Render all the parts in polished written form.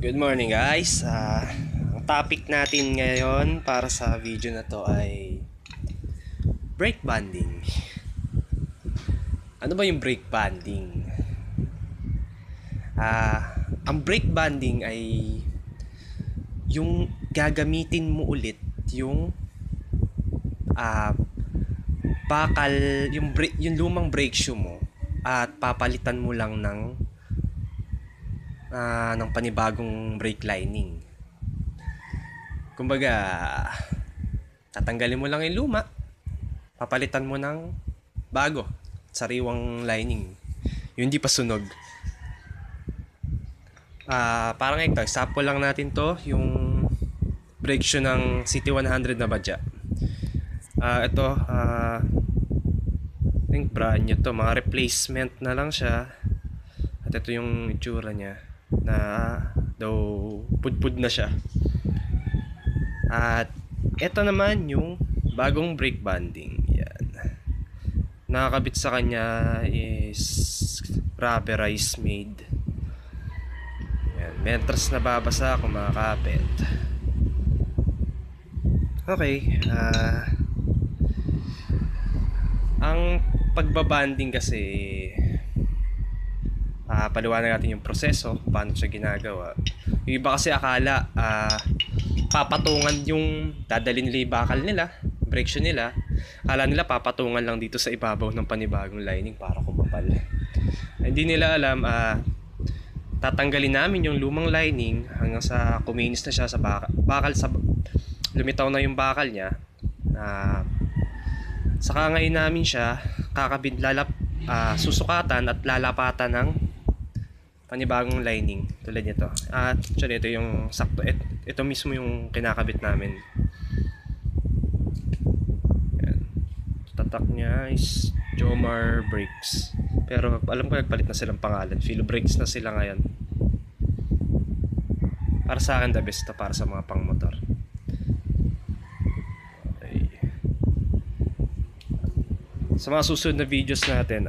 Good morning guys. Ang topic natin ngayon para sa video na to ay brake banding. Ano ba yung brake banding? Ang brake banding ay yung gagamitin mo ulit yung bakal, yung lumang brake shoe mo at papalitan mo lang ng panibagong brake lining. Kumbaga, tatanggalin mo lang yung luma, papalitan mo ng bago, sariwang lining. Yung hindi pa sunog. Parang ito, example lang natin to, yung brake shoe ng City 100 na badya. Ito, I think brand new to, mga replacement na lang siya. At ito yung itsura niya, na daw pudpud na siya. At ito naman yung bagong brake banding. Yan. Nakakabit sa kanya is rubberized made. Yan. Mentras na babasa kung makakapit. Okay. Ang pagbabanding kasi, paliwanag natin yung proseso, paano siya ginagawa. Yung iba kasi akala papatungan yung dadalhin nila yung bakal nila, brake shoe nila. Akala nila papatungan lang dito sa ibabaw ng panibagong lining para kumapal. Hindi nila alam, tatanggalin namin yung lumang lining hanggang sa kuminis na siya sa bakal sa lumitaw na yung bakal niya. Saka ngayon namin siya kakabit, susukatan at lalapatan ng panibagong lining tulad nito. Actually ito yung sakto, ito mismo yung kinakabit namin. Yan. Tatak niya is Jomar Brakes, pero alam ko nagpalit na silang pangalan, Phil Brakes na sila ngayon. Para sa akin the best to, para sa mga pang motor. Okay. Sa mga susunod na videos natin,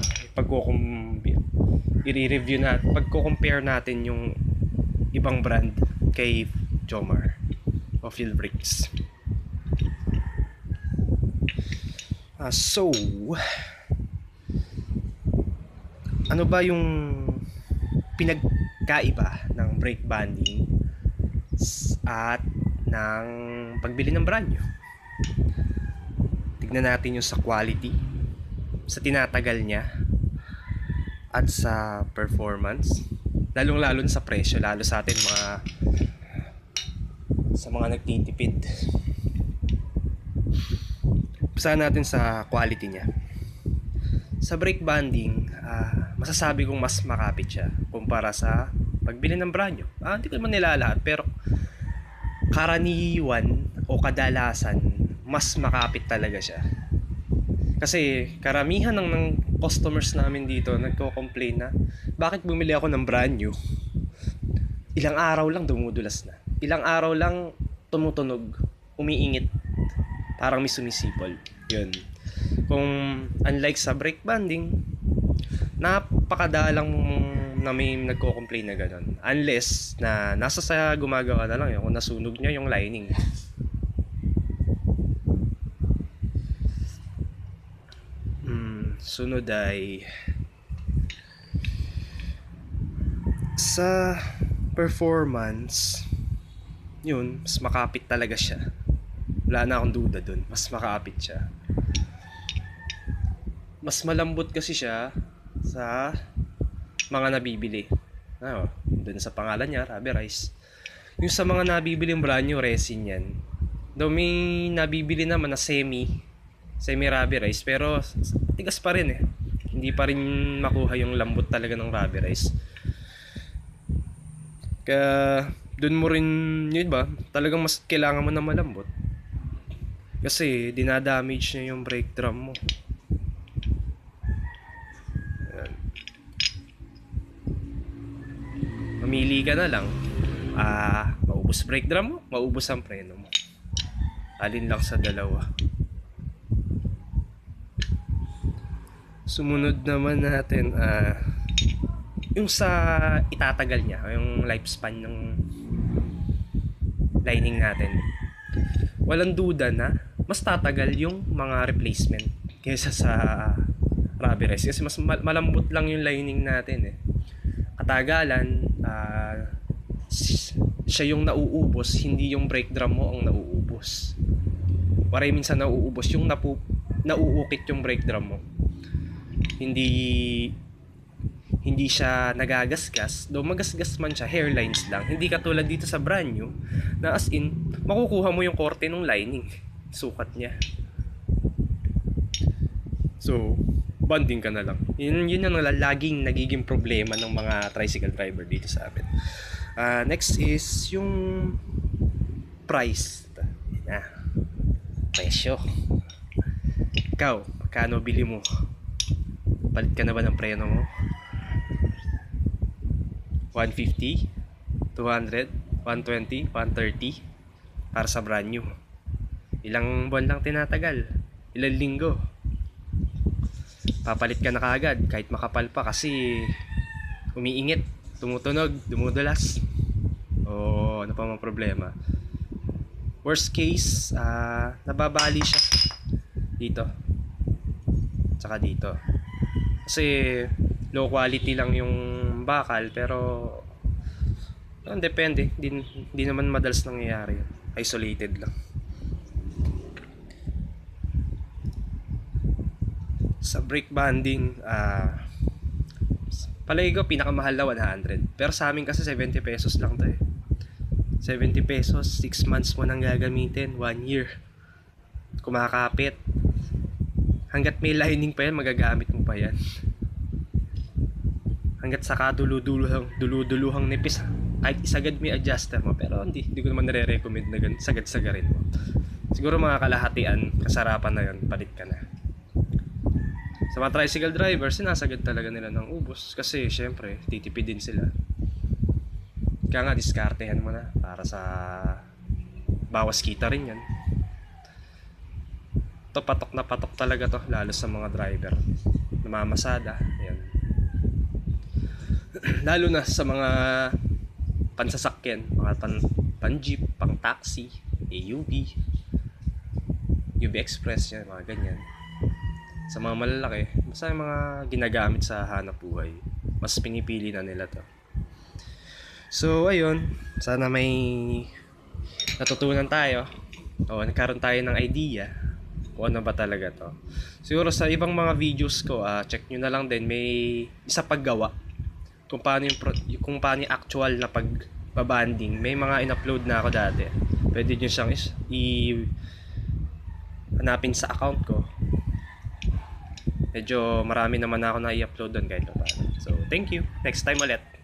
i-review natin, pagko-compare natin yung ibang brand kay Jomar o Phil Brakes. So, ano ba yung pinagkaiba ng brake banding at ng pagbili ng brand new? Tignan natin yung sa quality, sa tinatagal niya, at sa performance, lalong-lalo sa presyo, lalo sa atin sa mga nagtitipid. Umpisa natin sa quality niya. Sa brake banding, masasabi kong mas makapit siya kumpara sa pagbili ng brand new. Hindi ko naman nilalahat, pero karaniwan o kadalasan mas makapit talaga siya. Kasi karamihan ng customers namin dito nagko-complain na bakit bumili ako ng brand new, ilang araw lang dumudulas na, ilang araw lang tumutunog, umiingit, parang may sumisipol. Yun. Kung unlike sa brake banding, napakadalang na may nagko-complain na gano'n, unless na nasa sa gumagawa na lang yun, kung nasunog niya yung lining. Sunod ay sa performance, yun, mas makapit talaga siya. Wala na akong duda dun, mas makapit siya. Mas malambot kasi siya sa mga nabibili. Dun sa pangalan niya, rubberized. Yung sa mga nabibiling brand new, resin yan. Though may nabibili naman na semi-rubberized, pero tigas pa rin hindi pa rin makuha yung lambot talaga ng rubberized. Kaya dun mo rin, yun ba, talagang mas kailangan mo na malambot, kasi dinadamage niya yung brake drum mo. Ayan. Mamili ka na lang, maubos brake drum mo, maubos ang preno mo, alin lang sa dalawa. Sumunod naman natin, yung sa itatagal niya, yung lifespan ng lining natin, walang duda na mas tatagal yung mga replacement kaysa sa rubberized kasi mas malambot lang yung lining natin eh. Katagalan, siya yung nauubos, hindi yung brake drum mo ang nauubos. Waray minsan nauubos yung nauukit yung brake drum mo. Hindi siya nagagasgas, though magasgas man siya, hairlines lang. Hindi katulad dito sa brand new na as in makukuha mo yung korte ng lining, sukat niya. So bonding ka na lang. Yun ang laging nagiging problema ng mga tricycle driver dito sa amin. Next is yung price. Presyo. Ikaw, magkano bili mo? Palit ka na ba ng preno mo? 150, 200, 120, 130 para sa brand new. Ilang buwan lang tinatagal? Ilang linggo? Papalit ka na kaagad kahit makapal pa kasi umiingit, tumutunog, dumudulas. O ano pa mang problema. Worst case, nababali siya dito tsaka dito kasi low quality lang yung bakal, pero depende, hindi naman madalas nangyayari, isolated lang. Sa brake banding, palagi ko pinakamahal na 100, pero sa amin kasi 70 pesos lang to eh. 70 pesos, 6 months mo nang gagamitin, 1 year kumakapit. Hanggat may lining pa yan, magagamit mo pa yan. Hanggat saka duluduluhang nipis, kahit isagad may adjuster mo, pero hindi ko naman nare-recommend na sagad-sagarin mo. Siguro mga kalahatian, kasarapan na yun, palit ka na. Sa mga tricycle drivers, sinasagad talaga nila ng ubos kasi syempre titipid din sila. Kaya nga diskartehan mo na para sa bawas kita rin yan. To patok na patok talaga to, lalo sa mga driver namamasada. Ayan. Lalo na sa mga pansasakyan, mga pan-jeep, pang-taxi, AUV, UV Express, yan, mga ganyan. Sa mga malalaki, basta yung mga ginagamit sa hanap buhay, mas pinipili na nila to. So ayun, sana may natutunan tayo o nagkaroon tayo ng idea kung ano ba talaga to. Siguro sa ibang mga videos ko, check nyo na lang din, may isa paggawa kung paano yung actual na pagbabanding. May mga in-upload na ako dati, pwede nyo siyang hanapin sa account ko. Medyo marami naman ako na i-upload doon kahit pa paano. So thank you, next time ulit.